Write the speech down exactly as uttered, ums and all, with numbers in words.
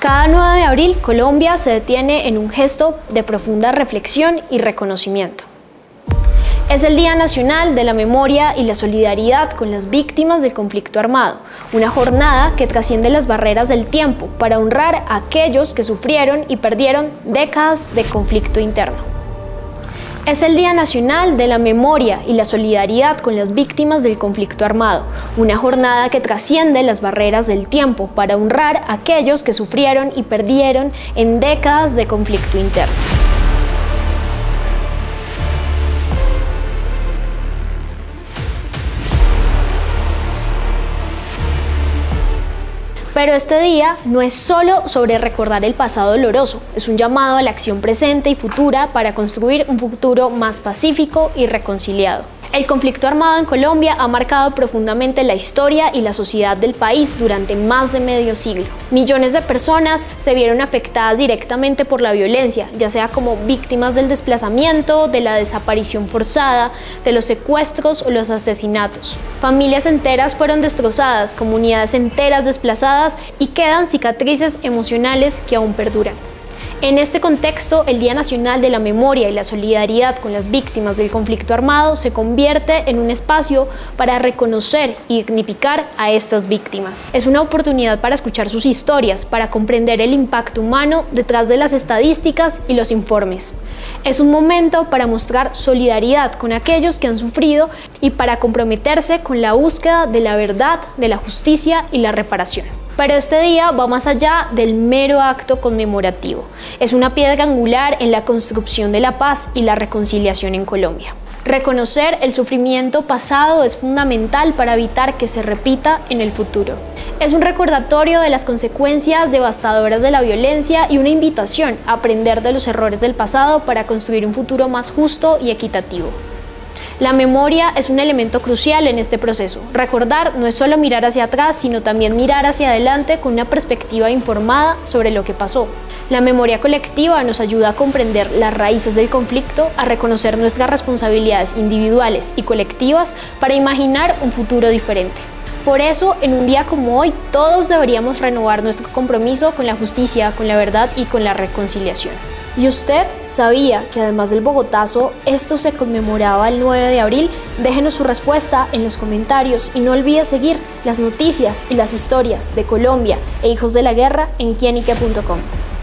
Cada nueve de abril, Colombia se detiene en un gesto de profunda reflexión y reconocimiento. Es el Día Nacional de la Memoria y la Solidaridad con las víctimas del conflicto armado, una jornada que trasciende las barreras del tiempo para honrar a aquellos que sufrieron y perdieron décadas de conflicto interno. Es el Día Nacional de la Memoria y la Solidaridad con las víctimas del conflicto armado, una jornada que trasciende las barreras del tiempo para honrar a aquellos que sufrieron y perdieron en décadas de conflicto interno. Pero este día no es solo sobre recordar el pasado doloroso, es un llamado a la acción presente y futura para construir un futuro más pacífico y reconciliado. El conflicto armado en Colombia ha marcado profundamente la historia y la sociedad del país durante más de medio siglo. Millones de personas se vieron afectadas directamente por la violencia, ya sea como víctimas del desplazamiento, de la desaparición forzada, de los secuestros o los asesinatos. Familias enteras fueron destrozadas, comunidades enteras desplazadas y quedan cicatrices emocionales que aún perduran. En este contexto, el Día Nacional de la Memoria y la Solidaridad con las víctimas del conflicto armado se convierte en un espacio para reconocer y dignificar a estas víctimas. Es una oportunidad para escuchar sus historias, para comprender el impacto humano detrás de las estadísticas y los informes. Es un momento para mostrar solidaridad con aquellos que han sufrido y para comprometerse con la búsqueda de la verdad, de la justicia y la reparación. Pero este día va más allá del mero acto conmemorativo. Es una piedra angular en la construcción de la paz y la reconciliación en Colombia. Reconocer el sufrimiento pasado es fundamental para evitar que se repita en el futuro. Es un recordatorio de las consecuencias devastadoras de la violencia y una invitación a aprender de los errores del pasado para construir un futuro más justo y equitativo. La memoria es un elemento crucial en este proceso. Recordar no es solo mirar hacia atrás, sino también mirar hacia adelante con una perspectiva informada sobre lo que pasó. La memoria colectiva nos ayuda a comprender las raíces del conflicto, a reconocer nuestras responsabilidades individuales y colectivas para imaginar un futuro diferente. Por eso, en un día como hoy, todos deberíamos renovar nuestro compromiso con la justicia, con la verdad y con la reconciliación. ¿Y usted sabía que además del Bogotazo, esto se conmemoraba el nueve de abril? Déjenos su respuesta en los comentarios y no olvide seguir las noticias y las historias de Colombia e Hijos de la Guerra en quién y qué punto com.